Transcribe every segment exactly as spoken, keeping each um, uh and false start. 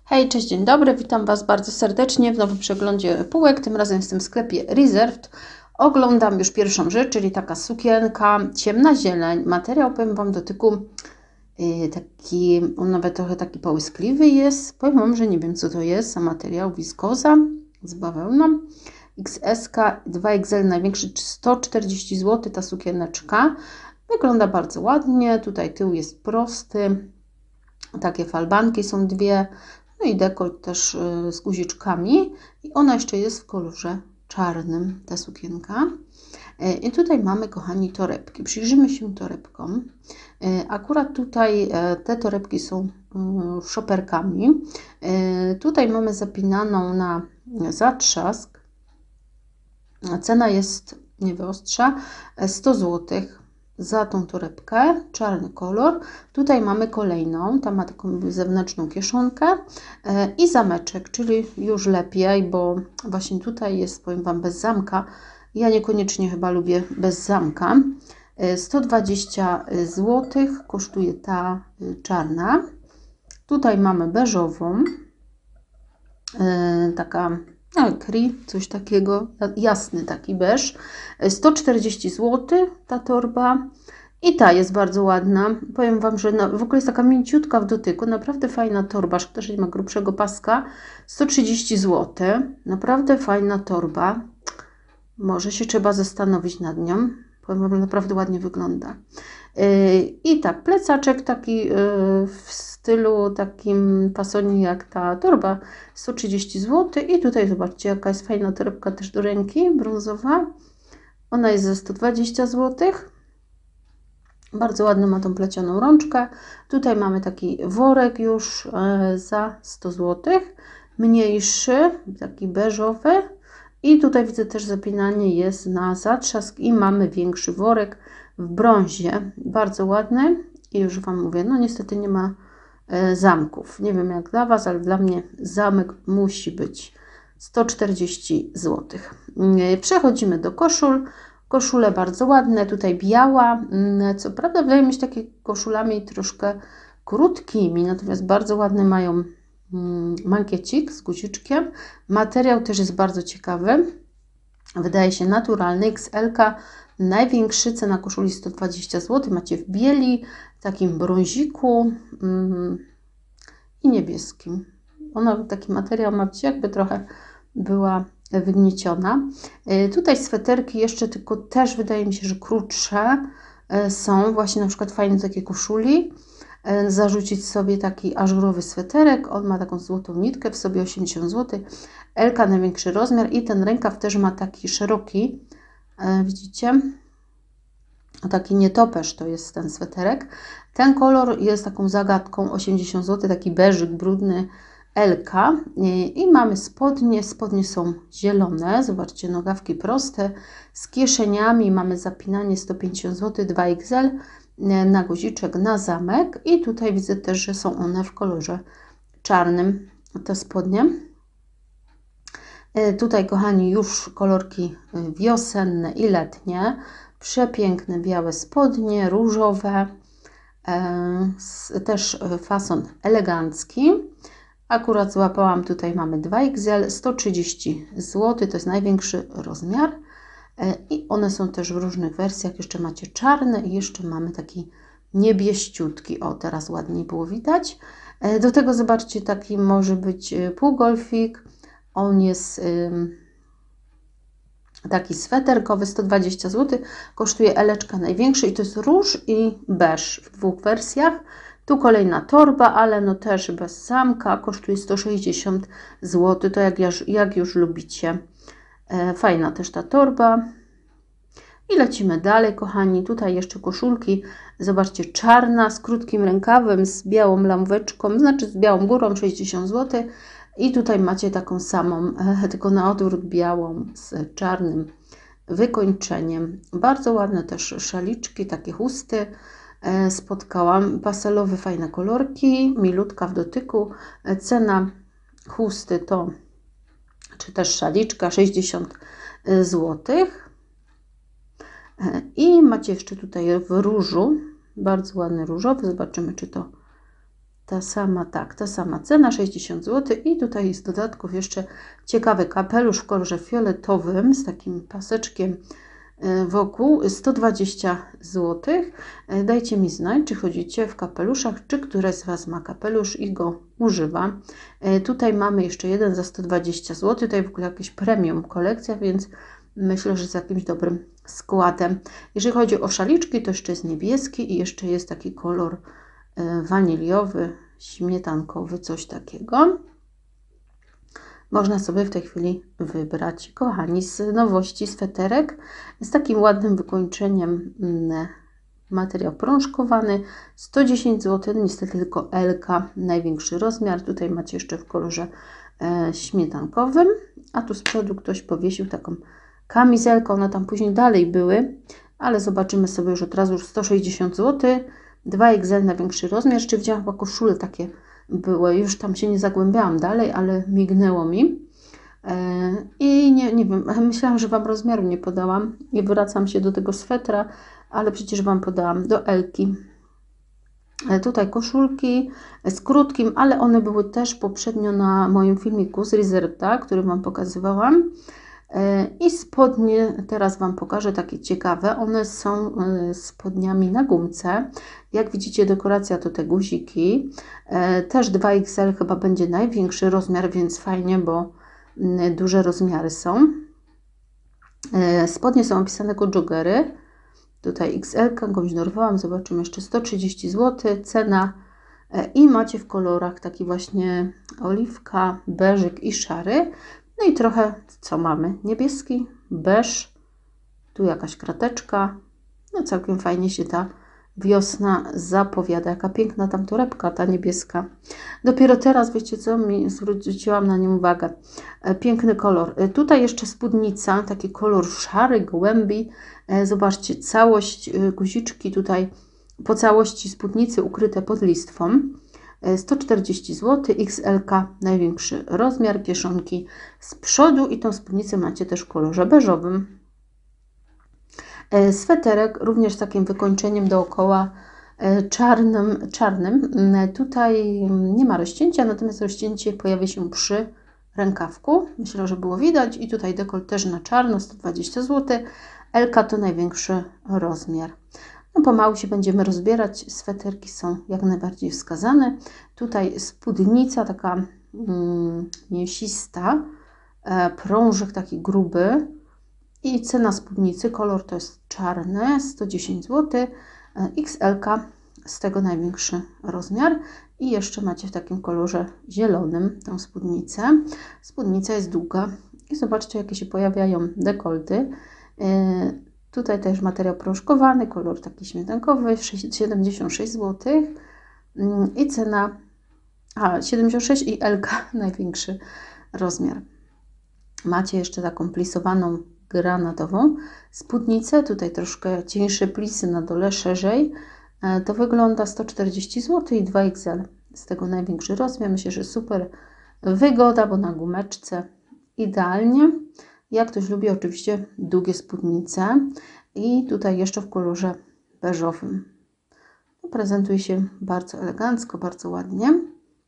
Hej, cześć, dzień dobry, witam Was bardzo serdecznie w nowym przeglądzie półek. Tym razem jestem w sklepie Reserved. Oglądam już pierwszą rzecz, czyli taka sukienka, ciemna zieleń. Materiał, powiem Wam, dotyku yy, taki, on nawet trochę taki połyskliwy jest. Powiem Wam, że nie wiem, co to jest za materiał, wiskoza z bawełną. X S dwa X L największy, sto czterdzieści złotych ta sukieneczka. Wygląda bardzo ładnie, tutaj tył jest prosty. Takie falbanki są dwie, no i dekolt też z guziczkami. I ona jeszcze jest w kolorze czarnym, ta sukienka. I tutaj mamy, kochani, torebki. Przyjrzymy się torebkom. Akurat tutaj te torebki są szoperkami. Tutaj mamy zapinaną na zatrzask. Cena jest, nie wyostrza, sto złotych. Za tą torebkę, czarny kolor. Tutaj mamy kolejną, ta ma taką zewnętrzną kieszonkę i zameczek, czyli już lepiej, bo właśnie tutaj jest, powiem Wam, bez zamka. Ja niekoniecznie chyba lubię bez zamka. sto dwadzieścia złotych kosztuje ta czarna. Tutaj mamy beżową, taka kri, coś takiego, jasny taki beż. sto czterdzieści złotych ta torba. I ta jest bardzo ładna. Powiem Wam, że w ogóle jest taka mięciutka w dotyku. Naprawdę fajna torba. Szkoda, że nie ma grubszego paska. sto trzydzieści złotych. Naprawdę fajna torba. Może się trzeba zastanowić nad nią. Powiem Wam, że naprawdę ładnie wygląda. I tak, plecaczek taki w stylu takim fasonie jak ta torba, sto trzydzieści złotych. I tutaj zobaczcie, jaka jest fajna torebka też do ręki, brązowa. Ona jest za sto dwadzieścia złotych. Bardzo ładną ma tą plecioną rączkę. Tutaj mamy taki worek już za sto złotych. Mniejszy, taki beżowy. I tutaj widzę też zapinanie jest na zatrzask i mamy większy worek w brązie. Bardzo ładny. I już Wam mówię, no niestety nie ma zamków. Nie wiem jak dla Was, ale dla mnie zamek musi być. sto czterdzieści złotych. Przechodzimy do koszul. Koszule bardzo ładne, tutaj biała, co prawda wydaje mi się takie koszulami troszkę krótkimi, natomiast bardzo ładny mają mankiecik z guziczkiem. Materiał też jest bardzo ciekawy, wydaje się naturalny, X L, największy, cena koszuli sto dwadzieścia złotych, macie w bieli, takim brąziku i niebieskim. Ona taki materiał ma być jakby trochę była wygnieciona. Tutaj sweterki jeszcze, tylko też wydaje mi się, że krótsze są. Właśnie na przykład fajne takie koszuli. Zarzucić sobie taki ażurowy sweterek. On ma taką złotą nitkę, w sobie osiemdziesiąt złotych. Elka największy rozmiar i ten rękaw też ma taki szeroki. Widzicie? Taki nietoperz to jest ten sweterek. Ten kolor jest taką zagadką, osiemdziesiąt złotych, taki beżyk brudny. Elka i mamy spodnie, spodnie są zielone, zobaczcie, nogawki proste, z kieszeniami, mamy zapinanie sto pięćdziesiąt złotych, dwa X L, na guziczek, na zamek i tutaj widzę też, że są one w kolorze czarnym, te spodnie. Tutaj, kochani, już kolorki wiosenne i letnie, przepiękne białe spodnie, różowe, też fason elegancki. Akurat złapałam, tutaj mamy dwa X L, sto trzydzieści złotych, to jest największy rozmiar. I one są też w różnych wersjach. Jeszcze macie czarne i jeszcze mamy taki niebieściutki. O, teraz ładniej było widać. Do tego zobaczcie, taki może być półgolfik. On jest taki sweterkowy, sto dwadzieścia złotych. Kosztuje eleczka największy i to jest róż i beż w dwóch wersjach. Tu kolejna torba, ale no też bez zamka, kosztuje sto sześćdziesiąt złotych, to jak, jak już lubicie. E, fajna też ta torba. I lecimy dalej, kochani. Tutaj jeszcze koszulki, zobaczcie, czarna, z krótkim rękawem, z białą lamweczką, znaczy z białą górą, sześćdziesiąt złotych. I tutaj macie taką samą, e, tylko na odwrót białą, z czarnym wykończeniem. Bardzo ładne też szaliczki, takie chusty. Spotkałam, pastelowe, fajne kolorki, milutka w dotyku. Cena chusty to, czy też szaliczka, sześćdziesiąt złotych. I macie jeszcze tutaj w różu, bardzo ładny różowy, zobaczymy, czy to ta sama, tak, ta sama cena, sześćdziesiąt złotych. I tutaj jest dodatków jeszcze ciekawy kapelusz w kolorze fioletowym z takim paseczkiem wokół, sto dwadzieścia złotych. Dajcie mi znać, czy chodzicie w kapeluszach, czy któreś z Was ma kapelusz i go używa. Tutaj mamy jeszcze jeden za sto dwadzieścia złotych. Tutaj w ogóle jakieś premium kolekcja, więc myślę, że z jakimś dobrym składem. Jeżeli chodzi o szaliczki, to jeszcze jest niebieski i jeszcze jest taki kolor waniliowy, śmietankowy, coś takiego. Można sobie w tej chwili wybrać, kochani, z nowości sweterek z takim ładnym wykończeniem, materiał prążkowany, sto dziesięć złotych, niestety tylko L, największy rozmiar. Tutaj macie jeszcze w kolorze e, śmietankowym, a tu z przodu ktoś powiesił taką kamizelkę, one tam później dalej były, ale zobaczymy sobie już od razu, już sto sześćdziesiąt złotych, dwa X L największy rozmiar. Jeszcze widziałam chyba koszule takie były, już tam się nie zagłębiałam dalej, ale mignęło mi. E, I nie, nie wiem, myślałam, że Wam rozmiaru nie podałam i wracam się do tego swetra, ale przecież Wam podałam do Elki. E, tutaj koszulki z krótkim, ale one były też poprzednio na moim filmiku z Rizerta, który Wam pokazywałam. E, I spodnie teraz Wam pokażę, takie ciekawe. One są e, spodniami na gumce. Jak widzicie, dekoracja to te guziki. E, też dwa X L chyba będzie największy rozmiar, więc fajnie, bo m, duże rozmiary są. E, spodnie są opisane jako joggery. Tutaj X L go dorwałam, zobaczymy jeszcze sto trzydzieści złotych, cena. E, I macie w kolorach taki właśnie oliwka, beżyk i szary. No i trochę, co mamy? Niebieski, beż, tu jakaś krateczka. No całkiem fajnie się ta wiosna zapowiada. Jaka piękna tam torebka, ta niebieska. Dopiero teraz, wiecie co, mi zwróciłam na nią uwagę. E, piękny kolor. E, tutaj jeszcze spódnica, taki kolor szary, gołębi. E, zobaczcie, całość, e, guziczki tutaj po całości spódnicy ukryte pod listwą. E, sto czterdzieści złotych, X L największy rozmiar, kieszonki z przodu i tą spódnicę macie też w kolorze beżowym. Sweterek również z takim wykończeniem dookoła czarnym. czarnym. Tutaj nie ma rozcięcia, natomiast rozcięcie pojawia się przy rękawku. Myślę, że było widać. I tutaj dekolt też na czarno, sto dwadzieścia złotych. L to największy rozmiar. No pomału się będziemy rozbierać. Sweterki są jak najbardziej wskazane. Tutaj spódnica taka mm, mięsista, prążek taki gruby. I cena spódnicy, kolor to jest czarny, sto dziesięć złotych, X L z tego największy rozmiar. I jeszcze macie w takim kolorze zielonym tą spódnicę. Spódnica jest długa i zobaczcie, jakie się pojawiają dekolty. Yy, tutaj też materiał proszkowany, kolor taki śmietankowy, siedemdziesiąt sześć złotych. Yy, i cena, a siedemdziesiąt sześć i L największy rozmiar. Macie jeszcze taką plisowaną granatową spódnicę, tutaj troszkę cieńsze plisy, na dole szerzej. To wygląda sto czterdzieści złotych i dwa X L z tego największy rozmiar. Myślę, że super wygoda, bo na gumeczce idealnie. Jak ktoś lubi oczywiście długie spódnice i tutaj jeszcze w kolorze beżowym. Prezentuje się bardzo elegancko, bardzo ładnie.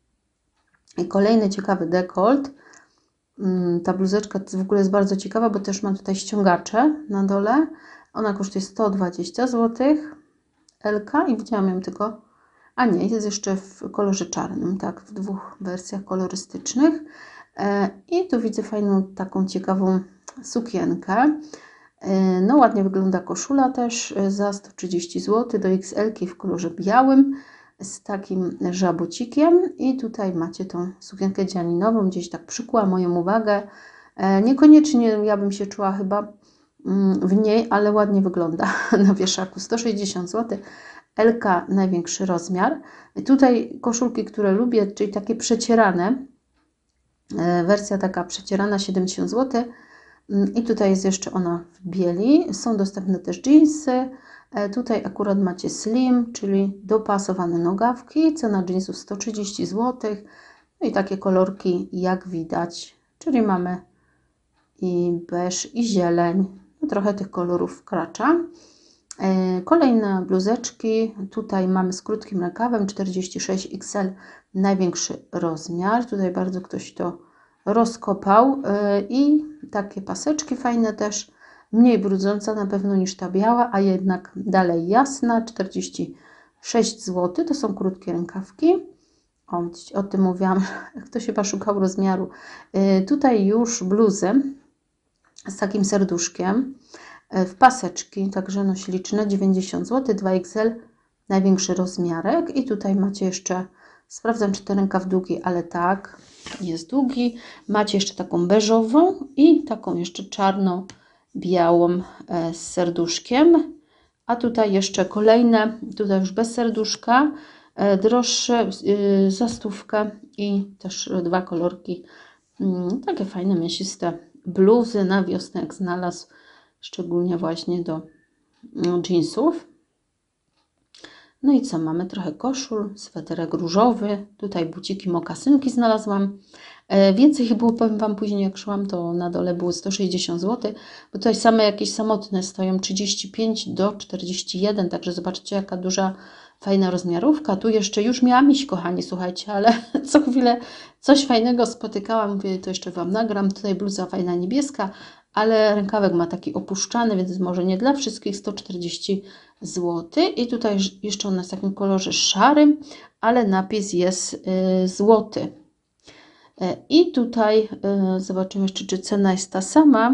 I kolejny ciekawy dekolt. Ta bluzeczka w ogóle jest bardzo ciekawa, bo też mam tutaj ściągacze na dole. Ona kosztuje sto dwadzieścia złotych. L i widziałam ją tylko, a nie, jest jeszcze w kolorze czarnym, tak, w dwóch wersjach kolorystycznych. I tu widzę fajną, taką ciekawą sukienkę. No ładnie wygląda koszula też za sto trzydzieści złotych do X L w kolorze białym z takim żabocikiem. I tutaj macie tą sukienkę dzianinową, gdzieś tak przykuła moją uwagę. Niekoniecznie ja bym się czuła chyba w niej, ale ładnie wygląda na wieszaku. sto sześćdziesiąt złotych, L największy rozmiar. Tutaj koszulki, które lubię, czyli takie przecierane, wersja taka przecierana, siedemdziesiąt złotych. I tutaj jest jeszcze ona w bieli. Są dostępne też dżinsy. Tutaj akurat macie slim, czyli dopasowane nogawki. Cena dżinsów sto trzydzieści złotych. No i takie kolorki jak widać, czyli mamy i beż, i zieleń. No trochę tych kolorów wkracza. Kolejne bluzeczki, tutaj mamy z krótkim rękawem, czterdzieści sześć X L, największy rozmiar, tutaj bardzo ktoś to rozkopał i takie paseczki fajne też, mniej brudząca na pewno niż ta biała, a jednak dalej jasna, czterdzieści sześć złotych, to są krótkie rękawki. O, o tym mówiłam, ktoś chyba szukał rozmiaru. Tutaj już bluzę z takim serduszkiem w paseczki, także no śliczne, dziewięćdziesiąt złotych, dwa X L, największy rozmiarek. I tutaj macie jeszcze, sprawdzam czy ten rękaw długi, ale tak, jest długi. Macie jeszcze taką beżową i taką jeszcze czarną, białą z serduszkiem. A tutaj jeszcze kolejne, tutaj już bez serduszka, droższe, za stówkę i też dwa kolorki, takie fajne, mięsiste bluzy na wiosnę, jak znalazł, szczególnie właśnie do jeansów. No i co, mamy trochę koszul, sweterek różowy, tutaj buciki, mokasynki znalazłam. E, więcej ich było, powiem Wam później, jak szłam, to na dole było sto sześćdziesiąt złotych, bo tutaj same jakieś samotne stoją trzydzieści pięć do czterdziestu jeden, także zobaczcie, jaka duża, fajna rozmiarówka. Tu jeszcze już miałam iść, kochani, słuchajcie, ale co chwilę coś fajnego spotykałam, mówię, to jeszcze Wam nagram. Tutaj bluza fajna niebieska, ale rękawek ma taki opuszczany, więc może nie dla wszystkich, sto czterdzieści złotych. I tutaj jeszcze ona jest w takim kolorze szarym, ale napis jest y, złoty. Y, I tutaj y, zobaczymy jeszcze, czy cena jest ta sama.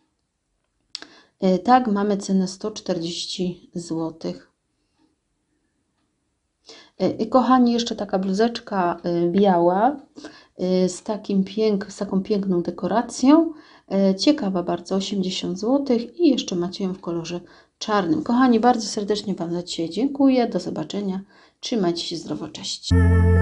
Y, tak, mamy cenę sto czterdzieści złotych. Y, I kochani, jeszcze taka bluzeczka y, biała y, z, takim pięk, z taką piękną dekoracją. Ciekawa bardzo, osiemdziesiąt złotych i jeszcze macie ją w kolorze czarnym. Kochani, bardzo serdecznie Wam za dzisiaj dziękuję. Do zobaczenia. Trzymajcie się zdrowo. Cześć.